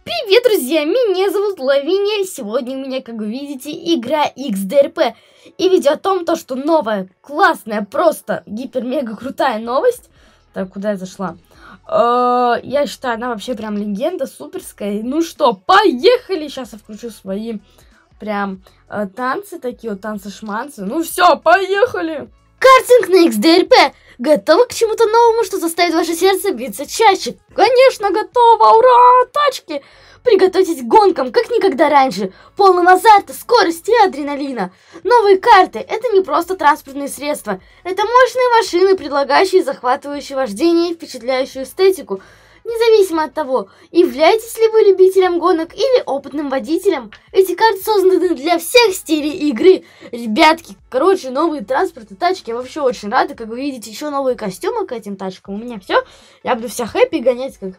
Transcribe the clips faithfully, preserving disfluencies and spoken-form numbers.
Привет, друзья! Меня зовут Лавиния. Сегодня у меня, как вы видите, игра икс ди эр пи. И видео о том, то, что новая, классная, просто гипер-мега крутая новость. Так, куда я зашла? Э-э, я считаю, она вообще прям легенда, суперская. Ну что, поехали! Сейчас я включу свои прям э, танцы, такие вот танцы-шманцы. Ну все, поехали! Картинг на икс ди эр пи. Готовы к чему-то новому, что заставит ваше сердце биться чаще? Конечно, готово! Ура! Тачки! Приготовьтесь к гонкам, как никогда раньше. Полным азарта, скорости и адреналина. Новые карты – это не просто транспортные средства. Это мощные машины, предлагающие захватывающее вождение и впечатляющую эстетику. Независимо от того, являетесь ли вы любителем гонок или опытным водителем, эти карты созданы для всех стилей игры. Ребятки, короче, новые транспорты, тачки, я вообще очень рада. Как вы видите, еще новые костюмы к этим тачкам. У меня все. Я буду вся хэппи гонять, как,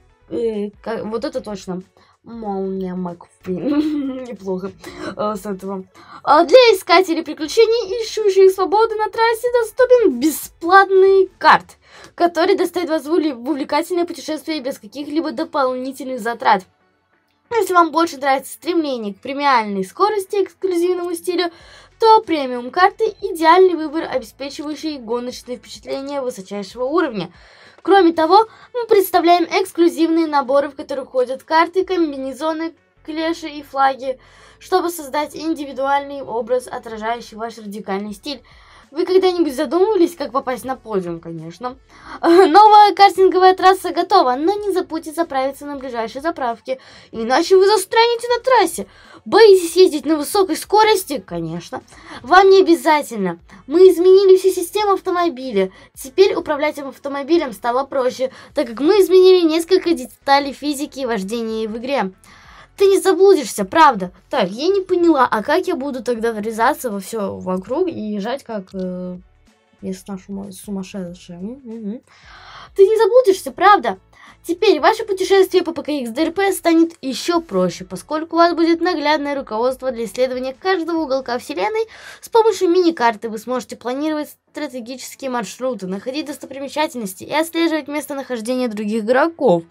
э, как... Вот это точно. Молния Макфин. Неплохо э, с этого. А для искателей приключений, ищущих свободы на трассе, доступен бесплатный карт, который доставит вас в увлекательное путешествие без каких-либо дополнительных затрат. Если вам больше нравится стремление к премиальной скорости и эксклюзивному стилю, то премиум карты – идеальный выбор, обеспечивающий гоночные впечатления высочайшего уровня. Кроме того, мы представляем эксклюзивные наборы, в которые входят карты, комбинезоны, клеши и флаги, чтобы создать индивидуальный образ, отражающий ваш радикальный стиль. Вы когда-нибудь задумывались, как попасть на подиум, конечно? Новая картинговая трасса готова, но не забудьте заправиться на ближайшей заправке, иначе вы застрянете на трассе. Боитесь ездить на высокой скорости? Конечно. Вам не обязательно. Мы изменили всю систему автомобиля. Теперь управлять автомобилем стало проще, так как мы изменили несколько деталей физики и вождения в игре. Ты не заблудишься, правда. Так, я не поняла, а как я буду тогда врезаться во все вокруг и езжать как э, ясна сумасшедшая? Угу. Ты не заблудишься, правда. Теперь ваше путешествие по ПК икс ди эр пи станет еще проще, поскольку у вас будет наглядное руководство для исследования каждого уголка вселенной. С помощью мини-карты вы сможете планировать стратегические маршруты, находить достопримечательности и отслеживать местонахождение других игроков.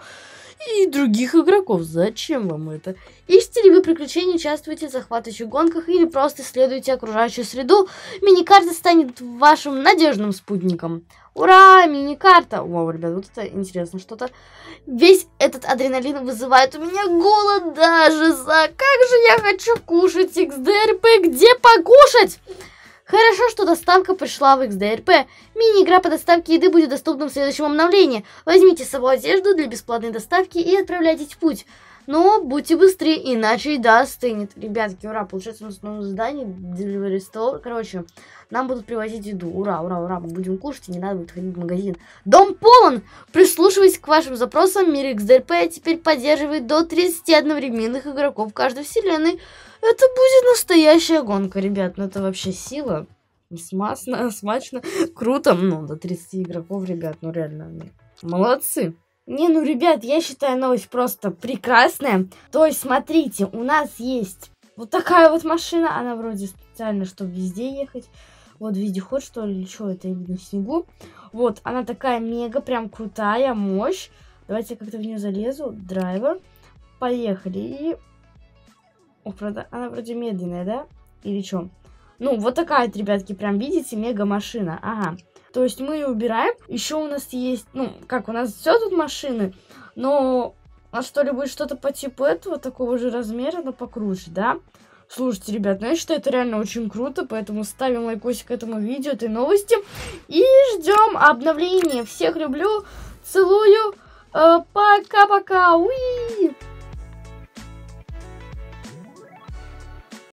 И других игроков. Зачем вам это? Ищете ли вы приключения, участвуете в захватывающих гонках или просто исследуете окружающую среду? Мини-карта станет вашим надежным спутником. Ура! Мини-карта! Вау, ребят, вот это интересно что-то. Весь этот адреналин вызывает у меня голод даже. За как же я хочу кушать икс ди эр пи. Где покушать? Хорошо, что доставка пришла в икс ди эр пи. Мини-игра по доставке еды будет доступна в следующем обновлении. Возьмите с собой одежду для бесплатной доставки и отправляйтесь в путь. Но будьте быстрее, иначе еда остынет. Ребятки, ура, получается у нас новое задание. Delivery Store. Короче, нам будут привозить еду. Ура, ура, ура. Мы будем кушать, и не надо будет ходить в магазин. Дом полон! Прислушиваясь к вашим запросам, мир икс ди эр пи теперь поддерживает до тридцати одновременных игроков в каждой вселенной. Это будет настоящая гонка, ребят. Ну это вообще сила. Смачно, смачно, круто. Ну, до тридцати игроков, ребят, ну реально, молодцы. Не, ну, ребят, я считаю новость просто прекрасная. То есть, смотрите, у нас есть вот такая вот машина. Она вроде специально, чтобы везде ехать. Вот вездеход, что ли, или что это, на снегу. Вот, она такая мега, прям крутая, мощь. Давайте я как-то в нее залезу. Драйвер. Поехали. И... О, правда, она вроде медленная, да? Или что? Ну, вот такая вот, ребятки, прям, видите, мега машина. Ага. То есть мы ее убираем. Еще у нас есть, ну, как, у нас все тут машины, но у нас что ли будет что-то по типу этого, такого же размера, но покруче, да? Слушайте, ребят, ну я считаю, это реально очень круто, поэтому ставим лайкосик к этому видео, этой новости. И ждем обновления. Всех люблю, целую. Пока-пока. Уи!